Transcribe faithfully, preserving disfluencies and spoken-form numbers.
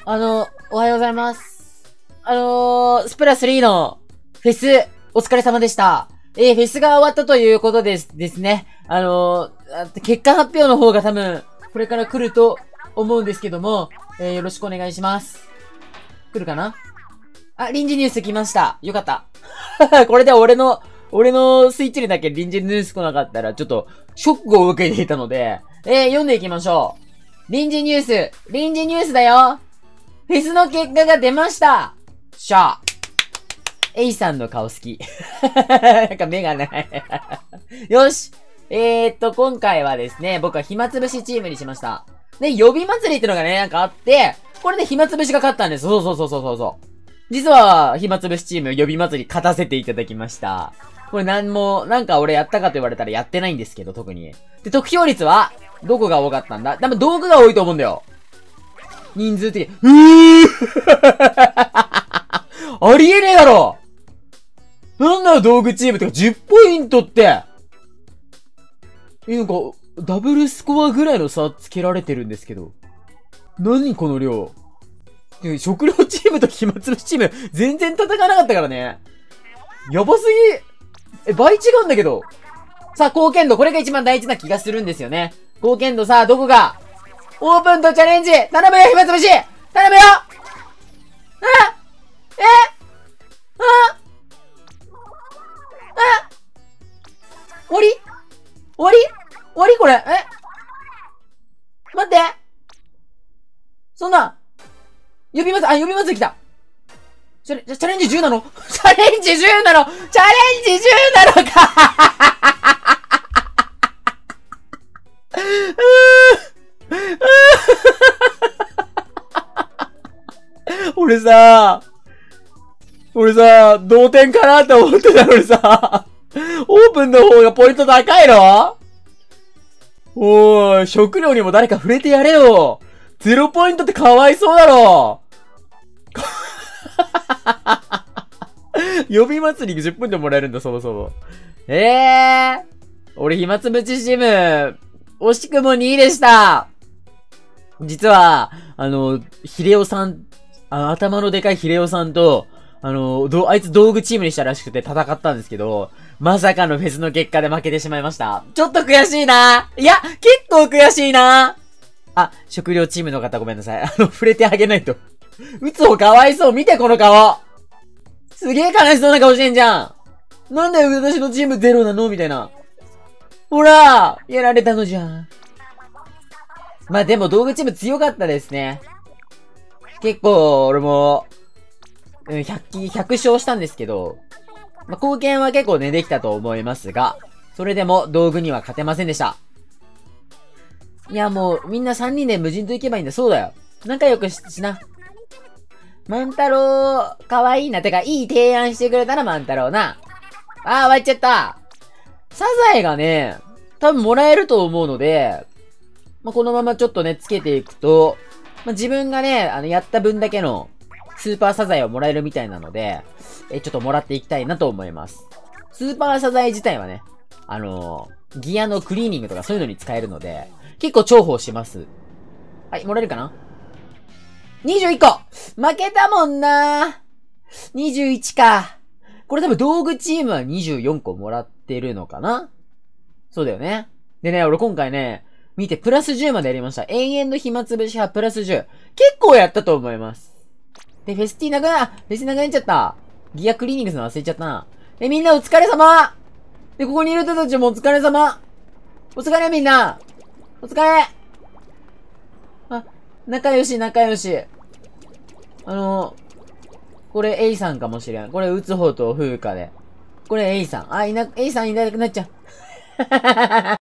あの、おはようございます。あのー、スプラスリーのフェス、お疲れ様でした。えー、フェスが終わったということです、ですね。あのー、結果発表の方が多分、これから来ると思うんですけども、えー、よろしくお願いします。来るかなあ、臨時ニュース来ました。よかった。これで俺の、俺のスイッチにだけ臨時ニュース来なかったら、ちょっと、ショックを受けていたので、えー、読んでいきましょう。臨時ニュース、臨時ニュースだよ。フェスの結果が出ました。しゃあ。エイさんの顔好き。なんか目がない。よし。えーっと、今回はですね、僕は暇つぶしチームにしました。で、予備祭りってのがね、なんかあって、これで暇つぶしが勝ったんです。そうそうそうそうそうそう。実は、暇つぶしチーム予備祭り勝たせていただきました。これなんも、なんか俺やったかと言われたらやってないんですけど、特に。で、得票率は、どこが多かったんだ？多分道具が多いと思うんだよ。人数的に。うーありえねえだろなんだよ、道具チームってかじゅっポイントって。え、なんか、ダブルスコアぐらいの差つけられてるんですけど。何この量。食料チームと暇つぶしチーム、全然戦わなかったからね。やばすぎ。え、倍違うんだけど。さあ、貢献度、これが一番大事な気がするんですよね。貢献度さあ、どこがオープンとチャレンジ頼むよ、暇つぶし頼むよあえああ終わり終わり終わりこれえ待ってそんな呼びます、あ、呼びます来たチャレ、チャレンジじゅうなのチャレンジじゅうなのチャレンジじゅうなのか俺さ、俺さ、同点かなって思ってたのにさ、オープンの方がポイント高いの？おーい、食料にも誰か触れてやれよ。ゼロポイントってかわいそうだろ。予備祭りじゅっぷんでもらえるんだ、そもそも。ええー。俺、暇つぶしチーム、惜しくもにいでした。実は、あの、ヒレオさん、あ頭のでかいヒレオさんと、あの、ど、あいつ道具チームにしたらしくて戦ったんですけど、まさかのフェスの結果で負けてしまいました。ちょっと悔しいないや、結構悔しいなあ、食料チームの方ごめんなさい。あの、触れてあげないと。打つ方かわいそう。見てこの顔。すげえ悲しそうな顔してんじゃん。なんだよ、私のチームゼロなのみたいな。ほらやられたのじゃん。まあでも道具チーム強かったですね。結構、俺も、ひゃくき、ひゃく勝したんですけど、まあ、貢献は結構ね、できたと思いますが、それでも道具には勝てませんでした。いやもう、みんなさんにんで無人島行けばいいんだ。そうだよ。仲良くし、しな。万太郎、かわいいな。てか、いい提案してくれたら万太郎な。あー、終わっちゃった。サザエがね、多分もらえると思うので、まあ、このままちょっとね、つけていくと、まあ、自分がね、あの、やった分だけの、スーパーサザエをもらえるみたいなので、え、ちょっともらっていきたいなと思います。スーパーサザエ自体はね、あのー、ギアのクリーニングとかそういうのに使えるので、結構重宝します。はい、もらえるかな ?にじゅういっ 個負けたもんな !にじゅういち か。これ多分道具チームはにじゅうよんこもらってるのかなそうだよね。でね、俺今回ね、見てプラスじゅうまでやりました。永遠の暇つぶし派プラスじゅう。結構やったと思います。で、フェスティなくな、フェスティなくなっちゃった。ギアクリーニングするの忘れちゃったな。え、みんなお疲れ様で、ここにいる人たちもお疲れ様お疲れみんなお疲れあ、仲良し仲良し。あの、これ A さんかもしれん。これ打つ方と風花で。これ A さん。あ、いな、A さんいなくなっちゃう。